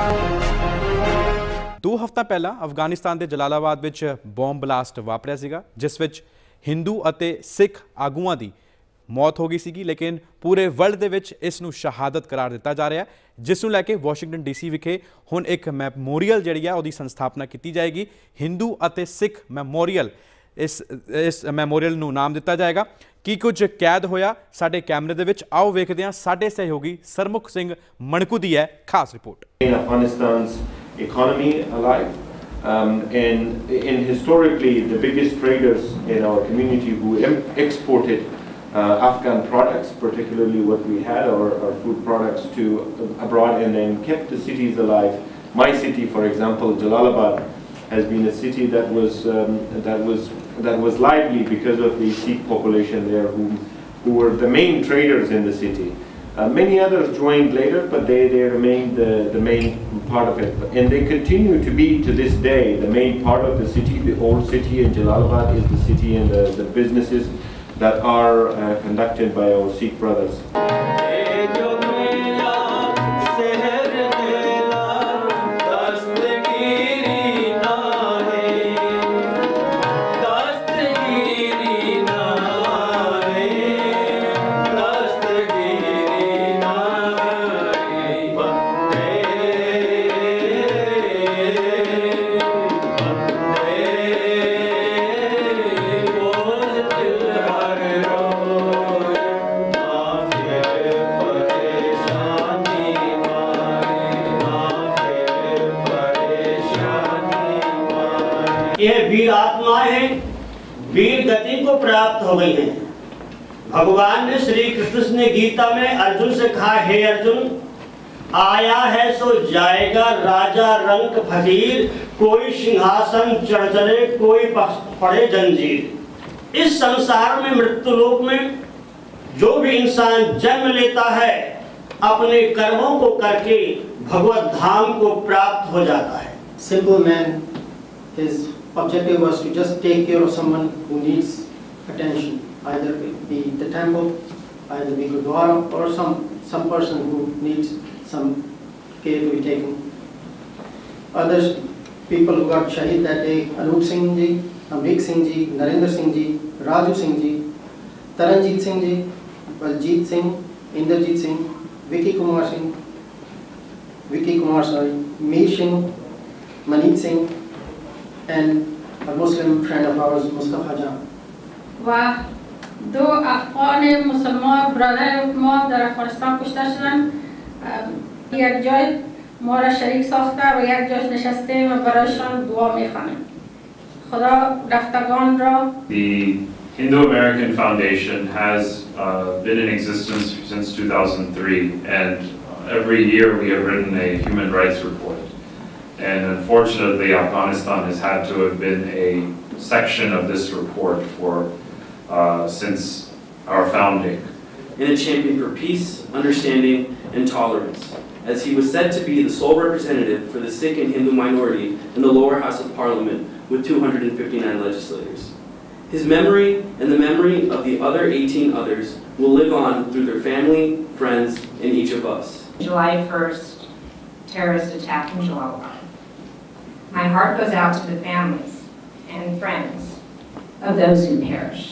2 ਹਫ਼ਤਾ ਪਹਿਲਾਂ ਅਫਗਾਨਿਸਤਾਨ ਦੇ ਜਲਾਲਾਬਾਦ ਵਿੱਚ ਬੌਂਬ ਬਲਾਸਟ ਵਾਪਰਿਆ ਸੀਗਾ, ਜਿਸ ਵਿੱਚ ਹਿੰਦੂ ਅਤੇ ਸਿੱਖ ਆਗੂਆਂ ਦੀ ਮੌਤ ਹੋ ਗਈ ਸੀਗੀ, ਲੇਕਿਨ ਪੂਰੇ ਵਰਲਡ ਦੇ ਵਿੱਚ ਇਸ ਨੂੰ ਸ਼ਹਾਦਤ ਕਰਾਰ ਦਿੱਤਾ ਜਾ ਰਿਹਾ, ਜਿਸ ਨੂੰ ਲੈ ਕੇ ਵਾਸ਼ਿੰਗਟਨ DC ਵਿਖੇ ਹੁਣ ਇੱਕ ਮੈਮੋਰੀਅਲ ਜਿਹੜੀ ਆ ਉਹਦੀ ਸੰਸਥਾਪਨਾ ਕੀਤੀ ਜਾਏਗੀ। ਹਿੰਦੂ ਅਤੇ ਸਿੱਖ ਮੈਮੋਰੀਅਲ ਇਸ ਮੈਮੋਰੀਅਲ ਨੂੰ ਨਾਮ ਦਿੱਤਾ ਜਾਏਗਾ। ਕੀ ਕੁਝ ਕੈਦ ਹੋਇਆ ਸਾਡੇ ਕੈਮਰੇ ਦੇ ਵਿੱਚ, ਆਓ ਵੇਖਦੇ ਹਾਂ। ਸਾਡੇ ਸਹਿਯੋਗੀ ਸਰਮੁਖ ਸਿੰਘ ਮਣਕੂ ਦੀ ਹੈ ਖਾਸ report. Afghanistan's economy alive and historically the biggest traders in our community who exported Afghan products, particularly what we had, our food products, to abroad and then kept the cities alive. My city, for example, Jalalabad, has been a city that was lively because of the Sikh population there, who were the main traders in the city. Many others joined later, but they remained the main part of it, and they continue to be to this day the main part of the city. The old city in Jalalabad is the city and the businesses that are conducted by our Sikh brothers. ये वीर आत्माएं वीर गति को प्राप्त हो गई हैं। भगवान ने श्री कृष्ण ने गीता में अर्जुन से कहा, हे अर्जुन, आया है सो जाएगा, राजा रंक फकीर, कोई सिंहासन चढ़ चले, कोई पड़े जंजीर। इस संसार में मृत्यु लोक में जो भी इंसान जन्म लेता है, अपने कर्मों को करके भगवत धाम को प्राप्त हो जाता है। Simple man, his objective was to just take care of someone who needs attention, either it be the temple, either be Gurdwara, or some person who needs some care to be taken. Others, people who got shaheed that day: Anup Singh ji, Amrik Singh ji, Narendra Singh ji, Raju Singh ji, Taranjit Singh ji, Baljit Singh, Inderjit Singh, Vicky Kumar, Mir Singh, Maneet Singh, and a Muslim friend of ours, Mustafa Jan. و 2 افغان مسلمان برادر ما در افغانستان کشته شدند. یک جای ما را شریک ساخته و یک جاش نشستیم و برایشان دعا میخوانیم. خدا رفتگان را. The Indo-American Foundation has been in existence since 2003, and every year we have written a human rights report. And unfortunately, Afghanistan has had to have been a section of this report since our founding. And a champion for peace, understanding, and tolerance, as he was said to be the sole representative for the Sikh and Hindu minority in the lower house of parliament with 259 legislators. His memory and the memory of the other 18 others will live on through their family, friends, and each of us. July 1st, terrorist attack in Jalalabad. My heart goes out to the families and friends of those who perished.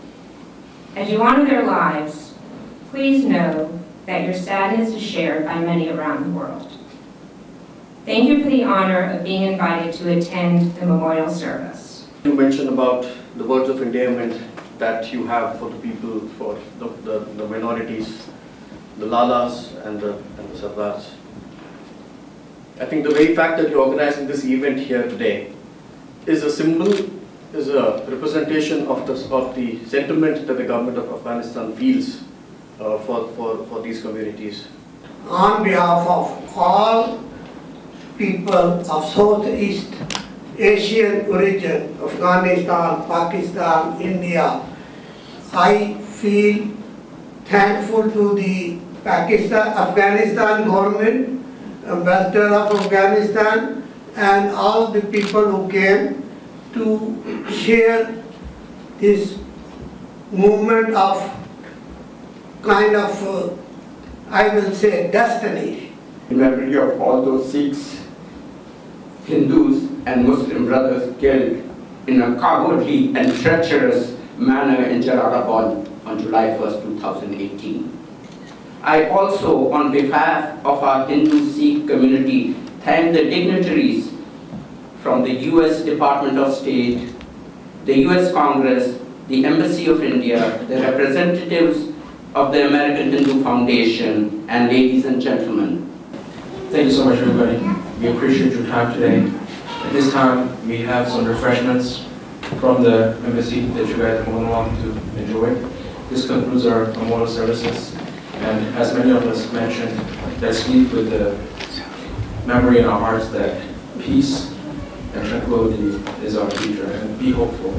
As you honor their lives, please know that your sadness is shared by many around the world. Thank you for the honor of being invited to attend the memorial service. You mentioned about the words of endearment that you have for the people, for the minorities, the Lalas and the Sardars. I think the very fact that you're organizing this event here today is a symbol, is a representation of the sentiment that the government of Afghanistan feels for these communities. On behalf of all people of Southeast Asian origin, Afghanistan, Pakistan, India, I feel thankful to the Afghanistan government, Ambassador of Afghanistan, and all the people who came to share this movement of kind of, I will say, destiny in memory of all those Sikhs, Hindus and Muslim brothers killed in a cowardly and treacherous manner in Jalalabad on July 1st, 2018. I also, on behalf of our Hindu-Sikh community, thank the dignitaries from the US Department of State, the US Congress, the Embassy of India, the representatives of the American Hindu Foundation, and ladies and gentlemen. Thank you so much, everybody. We appreciate your time today. At this time, we have some refreshments from the embassy that you guys are more than welcome to enjoy. This concludes our memorial services, and as many of us mentioned, let's sleep with the memory in our hearts that peace and tranquility is our future, and be hopeful.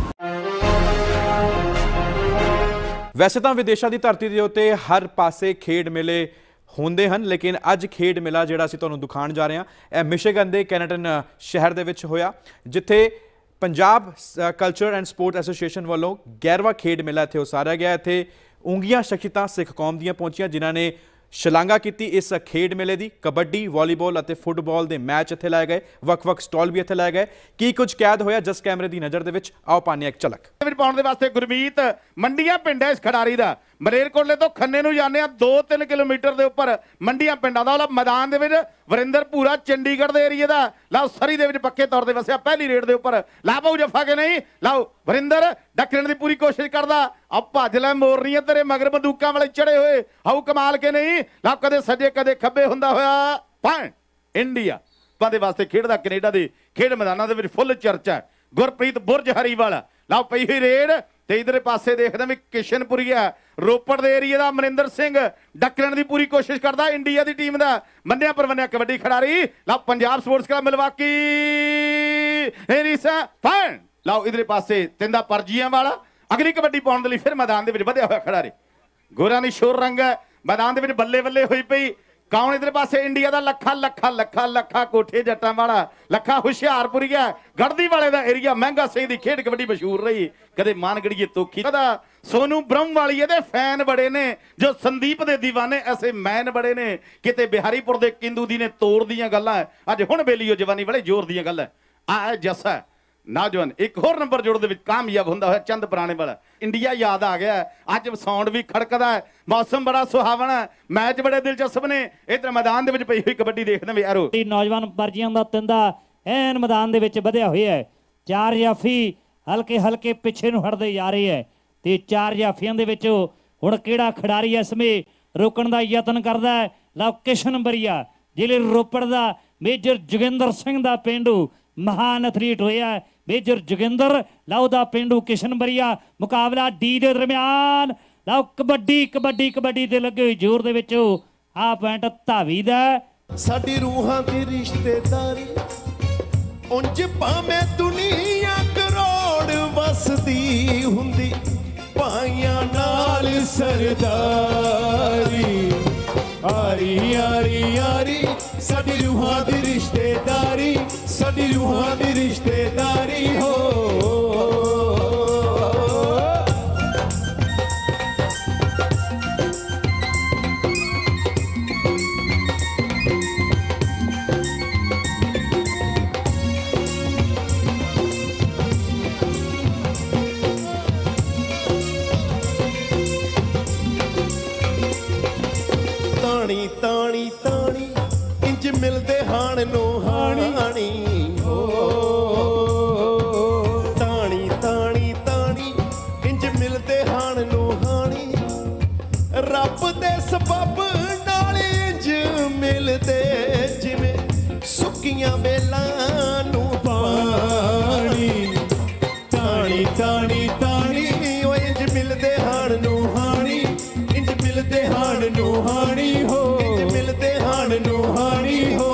ਵੈਸੇ ਤਾਂ ਵਿਦੇਸ਼ਾਂ ਦੀ ਧਰਤੀ ਦੇ ਉੱਤੇ ਹਰ ਪਾਸੇ ਖੇਡ ਮੇਲੇ ਹੁੰਦੇ ਹਨ, ਲੇਕਿਨ ਅੱਜ ਖੇਡ ਮੇਲਾ ਜਿਹੜਾ ਅਸੀਂ ਤੁਹਾਨੂੰ ਦਿਖਾਉਣ ਜਾ ਰਹੇ ਹਾਂ ਇਹ ਮਿਸ਼ੀਗਨ ਦੇ ਕੈਨਟਨ ਸ਼ਹਿਰ ਦੇ ਵਿੱਚ ਹੋਇਆ, ਜਿੱਥੇ Punjab culture and sport association ਵੱਲੋਂ 11ਵਾਂ ਖੇਡ ਮੇਲਾ ਇੱਥੇ ਉਸਾਰਿਆ ਗਿਆ। ਇੱਥੇ ਉਂਗੀਆਂ ਸ਼ਖਸੀਅਤਾਂ ਸਿੱਖ ਕੌਮ ਦੀਆਂ ਪਹੁੰਚੀਆਂ, ਜਿਨ੍ਹਾਂ ਨੇ ਸ਼ਲਾਘਾ ਕੀਤੀ ਇਸ ਖੇਡ ਮੇਲੇ ਦੀ। ਕਬੱਡੀ, ਵਾਲੀਬਾਲ ਅਤੇ ਫੁੱਟਬਾਲ ਦੇ ਮੈਚ ਇੱਥੇ ਲਾਏ ਗਏ, ਵੱਖ-ਵੱਖ ਸਟਾਲ ਵੀ ਇੱਥੇ ਲਾਏ ਗਏ। ਕੀ ਕੁਝ ਕੈਦ ਹੋਇਆ ਜਸ ਕੈਮਰੇ ਦੀ ਨਜ਼ਰ ਦੇ ਵਿੱਚ, ਆਓ ਪਾਉਂਦੇ ਹਾਂ ਇੱਕ ਝਲਕ। ਪਾਉਣ ਦੇ ਵਾਸਤੇ ਗੁਰਮੀਤ ਮੰਡੀਆਂ ਪਿੰਡ ਹੈ ਇਸ ਖਿਡਾਰੀ ਦਾ। ਮਲੇਰਕੋਟਲੇ ਤੋਂ ਖੰਨੇ ਨੂੰ ਜਾਂਦੇ ਆ 2-3 ਕਿਲੋਮੀਟਰ ਦੇ ਉੱਪਰ ਮੰਡੀਆਂ ਪਿੰਡਾਂ ਦਾ। ਮੈਦਾਨ ਦੇ ਵਿੱਚ ਵਰਿੰਦਰ ਭੂਰਾ ਚੰਡੀਗੜ੍ਹ ਦੇ ਏਰੀਏ ਦਾ। ਲਓ ਸਰੀ ਦੇ ਵਿੱਚ ਪੱਕੇ ਤੌਰ ਤੇ ਵਸਿਆ, ਪਹਿਲੀ ਰੇਡ ਦੇ ਉੱਪਰ। ਲਾ ਪਾਉ ਜੱਫਾ ਕੇ ਨਹੀਂ, ਲਓ ਵਰਿੰਦਰ ਡੱਕਣ ਦੀ ਪੂਰੀ ਕੋਸ਼ਿਸ਼ ਕਰਦਾ। ਆ ਭੱਜ ਲੈ ਮੋਰਨੀਆਂ ਤੇਰੇ ਮਗਰ ਬੰਦੂਕਾਂ ਵਾਲੇ ਚੜੇ ਹੋਏ, ਹਾਉ ਕਮਾਲ ਕੇ ਨਹੀਂ। ਲਓ ਕਦੇ ਸੱਜੇ ਕਦੇ ਖੱਬੇ ਹੁੰਦਾ ਹੋਇਆ ਪੁਆਇੰਟ ਇੰਡੀਆ ਦੇ ਵਾਸਤੇ ਖੇਡਦਾ। ਕੈਨੇਡਾ ਦੇ ਖੇਡ ਮੈਦਾਨਾਂ ਦੇ ਵਿੱਚ ਫੁੱਲ ਚਰਚਾ। ਗੁਰਪ੍ਰੀਤ ਬੁਰਜ ਹਰੀਵਾਲ, ਲਓ ਪਈ ਹੋਈ ਰੇਡ। ਤੇ ਇਧਰੇ ਪਾਸੇ ਦੇਖਦਾ ਵੀ ਕਿਸ਼ਨਪੁਰੀਆ ਰੋਪੜ ਦੇ ਏਰੀਏ ਦਾ ਮਨਿੰਦਰ ਸਿੰਘ ਡੱਕਣ ਦੀ ਪੂਰੀ ਕੋਸ਼ਿਸ਼ ਕਰਦਾ ਇੰਡੀਆ ਦੀ ਟੀਮ ਦਾ। ਮੰਨਿਆ ਪਰਵੰਨਿਆ ਕਬੱਡੀ ਖਿਡਾਰੀ। ਲਓ Punjab sports club Milwaukee fine. ਲਓ ਇਧਰੇ ਪਾਸੇ ਤਿੰਦਾ ਪਰਜੀਆਂ ਵਾਲਾ ਅਗਲੀ ਕਬੱਡੀ ਪਾਉਣ ਦੇ ਲਈ ਫਿਰ ਮੈਦਾਨ ਦੇ ਵਿੱਚ ਵਧਿਆ ਹੋਇਆ ਖਿਡਾਰੀ। ਗੋਰਾਂ ਦੀ ਸ਼ੋਰ ਰੰਗ ਹੈ ਮੈਦਾਨ ਦੇ ਵਿੱਚ, ਬੱਲੇ ਬੱਲੇ ਹੋਈ ਪਈ। ਕੌਣ ਇਧਰ ਪਾਸੇ ਇੰਡੀਆ ਦਾ ਲੱਖਾ ਲੱਖਾ ਲੱਖਾ ਲੱਖਾ ਕੋਠੇ ਜੱਟਾਂ ਵਾਲਾ, ਲੱਖਾ ਹੁਸ਼ਿਆਰਪੁਰੀਆ ਗੜਦੀ ਵਾਲੇ ਦਾ ਏਰੀਆ। ਮਹਿੰਗਾ ਸਿੰਘ ਦੀ ਖੇਡ ਕਬੱਡੀ ਮਸ਼ਹੂਰ ਰਹੀ, ਕਦੇ ਮਾਨਗੜੀਏ ਤੋਖੀ ਦਾ। ਸੋਨੂ ਬ੍ਰਹਮ ਵਾਲੀ ਇਹਦੇ ਫੈਨ ਬੜੇ ਨੇ, ਜੋ ਸੰਦੀਪ ਦੇ دیਵਾਨੇ ਐਸੇ ਮੈਨ ਬੜੇ ਨੇ। ਕਿਤੇ ਬਿਹਾਰੀਪੁਰ ਦੇ ਕਿੰਦੂ ਦੀ ਨੇ ਤੋੜ ਦੀਆਂ ਗੱਲਾਂ, ਅੱਜ ਹੁਣ ਬੇਲੀਓ ਜਵਾਨੀ ਵਾਲੇ ਜ਼ੋਰ ਦੀਆਂ ਗੱਲਾਂ। ਆ ਜੱਸਾ ਨੌਜਵਾਨ ਇੱਕ ਹੋਰ ਨੰਬਰ ਜੋੜ ਦੇ ਵਿੱਚ ਕਾਮਯਾਬ ਹੁੰਦਾ ਹੋਇਆ ਚੰਦ ਪੁਰਾਣੇ ਵਾਲਾ। ਇੰਡੀਆ ਯਾਦ ਆ ਗਿਆ, ਅੱਜ ਸਾਊਂਡ ਵੀ ਖੜਕਦਾ, ਮੌਸਮ ਬੜਾ ਸੁਹਾਵਣਾ, ਮੈਚ ਬੜੇ ਦਿਲਚਸਪ ਨੇ। ਇਧਰ ਮੈਦਾਨ ਦੇ ਵਿੱਚ ਪਈ ਹੋਈ ਕਬੱਡੀ ਦੇਖਦੇ ਵੀ ਐਰੋ ਨੌਜਵਾਨ ਪਰਜੀਆਂ ਦਾ ਤਿੰਦਾ ਐਨ ਮੈਦਾਨ ਦੇ ਵਿੱਚ ਵਧਿਆ ਹੋਇਆ ਹੈ। ਚਾਰ ਜਾਫੀ ਹਲਕੇ ਹਲਕੇ ਪਿੱਛੇ ਨੂੰ ਹਟਦੇ ਜਾ ਰਹੇ ਹੈ ਤੇ ਚਾਰ ਜਾਫੀਆਂ ਦੇ ਵਿੱਚ ਹੁਣ ਕਿਹੜਾ ਖਿਡਾਰੀ ਇਸ ਸਮੇਂ ਰੋਕਣ ਦਾ ਯਤਨ ਕਰਦਾ ਹੈ। ਲਓ ਕਿਸ਼ਨਪੁਰੀਆ ਜ਼ਿਲ੍ਹੇ ਰੋਪੜ ਦਾ ਮੇਜਰ ਜੋਗਿੰਦਰ ਸਿੰਘ ਦਾ ਪਿੰਡੂ ਮਹਾਨ ਐਥਲੀਟ ਹੋਇਆ ਮੇਜਰ ਜੋਗਿੰਦਰ। ਲਓ ਦਾ ਪਿੰਡੂ ਕਿਸ਼ਨਪੁਰੀਆ। ਮੁਕਾਬਲਾ ਡੀ ਦੇ ਦਰਮਿਆਨ। ਲਓ ਕਬੱਡੀ ਕਬੱਡੀ ਕਬੱਡੀ ਤੇ ਲੱਗੇ ਹੋਈ ਜ਼ੋਰ ਦੇ ਵਿੱਚ ਆ ਪੁਆਇੰਟ ਧਾਵੀ ਦਾ। ਸਾਡੀ ਰੂਹਾਂ ਦੀ ਰਿਸ਼ਤੇਦਾਰੀ ਉਂਝ ਭਾਵੇਂ ਦੁਨੀਆ ਕਰੋੜ ਵਸਦੀ ਹੁੰਦੀ, ਭਾਈਆਂ ਨਾਲ ਸਰਦਾਰੀ। ਆਰੀ ਆਰੀ ਆਰੀ ਸਾਡੀ ਰੂਹਾਂ ਦੀ ਰਿਸ਼ਤੇਦਾਰੀ, ਸਾਡੀ ਰੂਹਾਂ ਦੀ ਰਿਸ਼ਤੇਦਾਰੀ ਹੋ। ਤਾਣੀ ਤਾਣੀ ਤਾਣੀ ਇੰਜ ਮਿਲਦੇ ਹਾਣ ਨੂੰ ਹਾਣੀ ਹੋ। ਤਾਣੀ ਤਾਣੀ ਤਾਣੀ ਇੰਜ ਮਿਲਦੇ ਹਾਣ ਨੂੰ ਹਾਣੀ। ਰੱਬ ਦੇ ਸਬੱਬ ਨਾਲ ਇੰਜ ਮਿਲਦੇ ਜਿਵੇਂ ਸੁੱਕੀਆਂ ਵੇਲਾਂ ਨੂੰ ਪਾਣੀ। ਤਾਣੀ ਤਾਣੀ ਤਾਣੀ ਉਹ ਇੰਜ ਮਿਲਦੇ ਹਾਣ ਨੂੰ ਹਾਣੀ, ਇੰਜ ਮਿਲਦੇ ਹਾਣ ਨੂੰ ਹਾਣੀ ਹੋ, ਇੰਜ ਮਿਲਦੇ ਹਾਣ ਨੂੰ ਹਾਣੀ ਹੋ।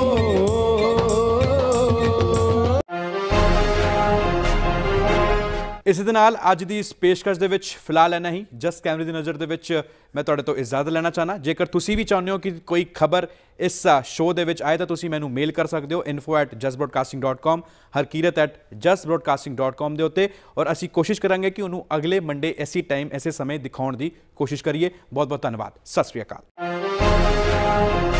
ਇਸ ਦੇ ਨਾਲ ਅੱਜ ਦੀ ਇਸ ਪੇਸ਼ਕਸ਼ ਦੇ ਵਿੱਚ ਫਿਲਹਾਲ ਇੰਨਾ ਹੀ। ਜਸ ਕੈਮਰੇ ਦੀ ਨਜ਼ਰ ਦੇ ਵਿੱਚ ਮੈਂ ਤੁਹਾਡੇ ਤੋਂ ਇਜਾਜ਼ਤ ਲੈਣਾ ਚਾਹਨਾ। ਜੇਕਰ ਤੁਸੀਂ ਵੀ ਚਾਹੁੰਦੇ ਹੋ ਕਿ ਕੋਈ ਖਬਰ ਇਸ ਸ਼ੋਅ ਦੇ ਵਿੱਚ ਆਏ ਤਾਂ ਤੁਸੀਂ ਮੈਨੂੰ ਮੇਲ ਕਰ ਸਕਦੇ ਹੋ info@justbroadcasting.com, harkirat@justbroadcasting.com ਦੇ ਉੱਤੇ। ਔਰ ਅਸੀਂ ਕੋਸ਼ਿਸ਼ ਕਰਾਂਗੇ ਕਿ ਉਹਨੂੰ ਅਗਲੇ ਮੰਡੇ ਐਸੀ ਟਾਈਮ ਐਸੇ ਸਮੇਂ ਦਿਖਾਉਣ ਦੀ ਕੋਸ਼ਿਸ਼ ਕਰੀਏ। ਬਹੁਤ ਬਹੁਤ ਧੰਨਵਾਦ। ਸਤਿ ਸ਼੍ਰੀ ਅਕਾਲ।